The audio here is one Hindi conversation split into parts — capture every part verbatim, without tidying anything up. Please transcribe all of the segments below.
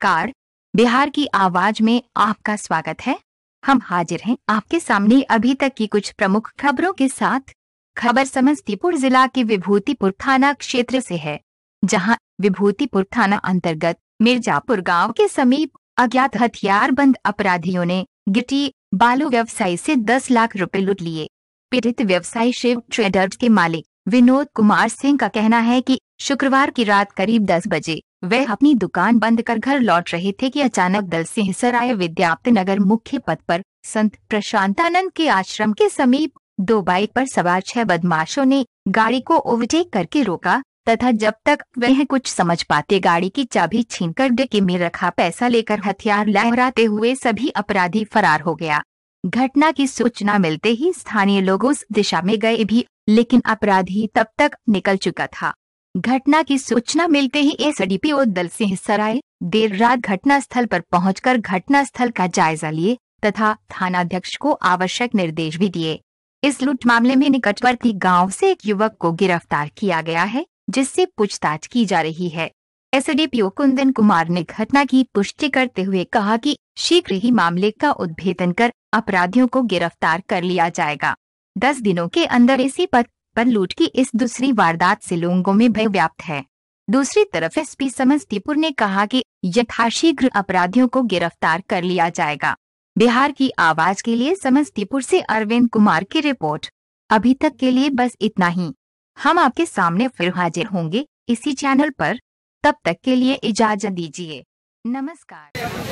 नमस्कार, बिहार की आवाज में आपका स्वागत है। हम हाजिर हैं आपके सामने अभी तक की कुछ प्रमुख खबरों के साथ। खबर समस्तीपुर जिला के विभूतिपुर थाना क्षेत्र से है, जहां विभूतिपुर थाना अंतर्गत मिर्जापुर गांव के समीप अज्ञात हथियारबंद अपराधियों ने गिट्टी बालू व्यवसायी से दस लाख रुपए लूट लिए। पीड़ित व्यवसायी शिव ट्रेडर्स के मालिक विनोद कुमार सिंह का कहना है कि शुक्रवार की रात करीब दस बजे वह अपनी दुकान बंद कर घर लौट रहे थे कि अचानक दलसिंहसराय विद्यापति नगर मुख्य पथ पर संत प्रशांतानंद के आश्रम के समीप दो बाइक पर सवार छह बदमाशों ने गाड़ी को ओवरटेक करके रोका तथा जब तक वह कुछ समझ पाते गाड़ी की चाबी छीनकर डिक्की में रखा पैसा लेकर हथियार लहराते हुए सभी अपराधी फरार हो गया। घटना की सूचना मिलते ही स्थानीय लोग उस दिशा में गए भी, लेकिन अपराधी तब तक निकल चुका था। घटना की सूचना मिलते ही एसडीपीओ दलसिंहसराय देर रात घटनास्थल पर पहुंचकर घटनास्थल का जायजा लिए तथा थानाध्यक्ष को आवश्यक निर्देश भी दिए। इस लूट मामले में निकटवर्ती गांव से एक युवक को गिरफ्तार किया गया है, जिससे पूछताछ की जा रही है। एसडीपीओ कुंदन कुमार ने घटना की पुष्टि करते हुए कहा कि शीघ्र ही मामले का उद्भेदन कर अपराधियों को गिरफ्तार कर लिया जाएगा। दस दिनों के अंदर इसी पथ पर लूट की इस दूसरी वारदात से लोगों में भय व्याप्त है। दूसरी तरफ एसपी समस्तीपुर ने कहा कि यथाशीघ्र अपराधियों को गिरफ्तार कर लिया जाएगा। बिहार की आवाज के लिए समस्तीपुर से अरविंद कुमार की रिपोर्ट। अभी तक के लिए बस इतना ही। हम आपके सामने फिर हाजिर होंगे इसी चैनल पर। तब तक के लिए इजाजत दीजिए। नमस्कार।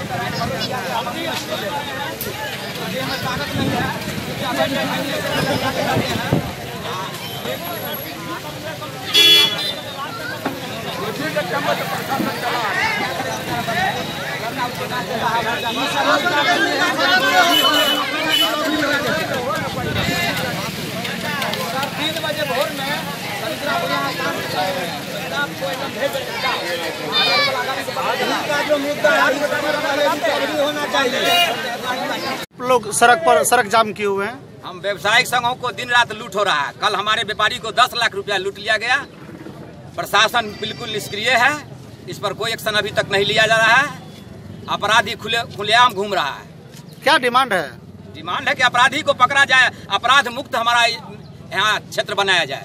तीन बजे भोर में जो मुद्दा होना चाहिए। लोग सड़क पर सड़क जाम किए हुए हैं। हम व्यवसायिक संघों को दिन रात लूट हो रहा है। कल हमारे व्यापारी को दस लाख रुपया लूट लिया गया। प्रशासन बिल्कुल निष्क्रिय है, इस पर कोई एक्शन अभी तक नहीं लिया जा रहा है। अपराधी खुले खुलेआम घूम रहा है। क्या डिमांड है? डिमांड है कि अपराधी को पकड़ा जाए, अपराध मुक्त हमारा यहाँ क्षेत्र बनाया जाए।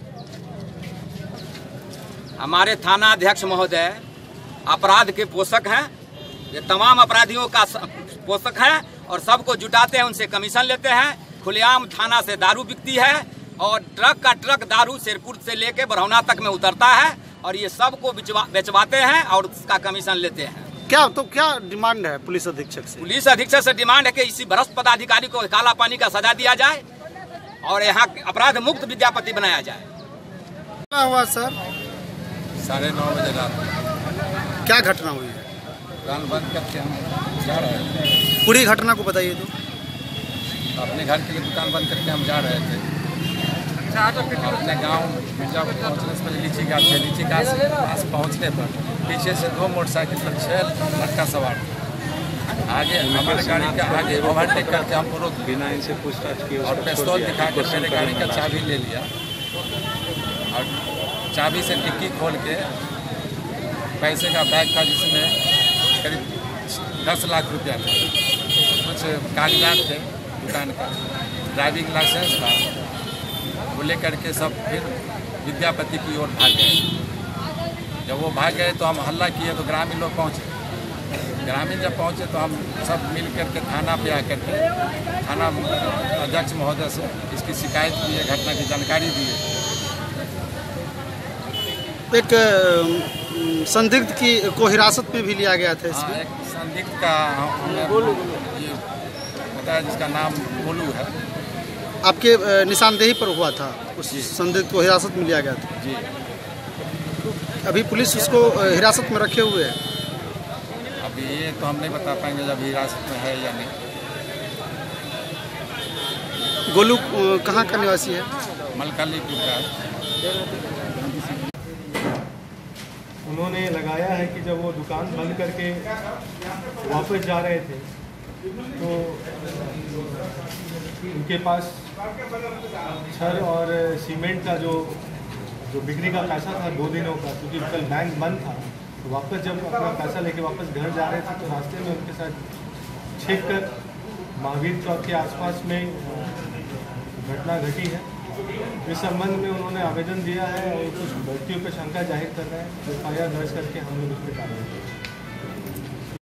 हमारे थाना अध्यक्ष महोदय अपराध के पोषक हैं। ये तमाम अपराधियों का पोषक है और सबको जुटाते हैं, उनसे कमीशन लेते हैं। खुलेआम थाना से दारू बिकती है और ट्रक का ट्रक दारू शेरपुर से लेके बरौना तक में उतरता है और ये सबको बेचवाते हैं और उसका कमीशन लेते हैं। क्या तो क्या डिमांड है पुलिस अधीक्षक से? पुलिस अधीक्षक से डिमांड है कि इसी भ्रष्ट पदाधिकारी को काला पानी का सजा दिया जाए और यहाँ अपराध मुक्त विद्यापति बनाया जाए। क्या हुआ सर? साढ़े नौ बजे रात क्या घटना हुई? दुकान बंद करके हम जा रहे थे। पूरी घटना को बताइए तो। अपने घर के लिए दुकान बंद करके हम जा रहे थे। अपने गांव मिर्जापुर पहुंचने से पहले लीची घाट थे। लीची घाट से पास पहुंचने पर पीछे से दो मोटरसाइकिल पर छह लड़का सवार थे। आगे हमारे गाड़ी के आगे ओवरटेक करके हमको रोक बिना इनसे पूछताछ किए और पिस्तौल दिखा कर मेरे गाड़ी का चाबी ले लिया और चाबी से डिक्की खोल के पैसे का बैग था जिसमें करीब दस लाख रुपया था। कुछ कागजात थे दुकान का, ड्राइविंग लाइसेंस था, वो लेकर के सब फिर विद्यापति की ओर भाग गए। जब वो भाग गए तो हम हल्ला किए तो ग्रामीण लोग पहुँचे। ग्रामीण जब पहुँचे तो हम सब मिल करके थाना पे आकर के थाना अध्यक्ष महोदय से इसकी शिकायत की है, घटना की जानकारी दी है। एक संदिग्ध की को हिरासत में भी लिया गया था। हाँ, एक संदिग्ध का हमें ये बताया जिसका नाम गोलू है। आपके निशानदेही पर हुआ था, उस संदिग्ध को हिरासत में लिया गया था जी। अभी पुलिस उसको हिरासत में रखे हुए है। अभी ये तो हम नहीं बता पाएंगे जब हिरासत में है या नहीं। गोलू कहाँ का निवासी है? मलकालीपुर का। उन्होंने लगाया है कि जब वो दुकान बंद करके वापस जा रहे थे तो उनके पास छड़ और सीमेंट का जो जो बिक्री का पैसा था दो दिनों का, क्योंकि कल बैंक बंद था, वापस जब अपना पैसा लेके वापस घर जा रहे थे तो रास्ते में उनके साथ छेक कर महावीर चौक के आसपास में घटना घटी है। इस संबंध में उन्होंने आवेदन दिया है और कुछ व्यक्तियों पर शंका जाहिर कर रहे हैं। एफ आई आर दर्ज करके हम लोग उस पर कार्रवाई करेंगे।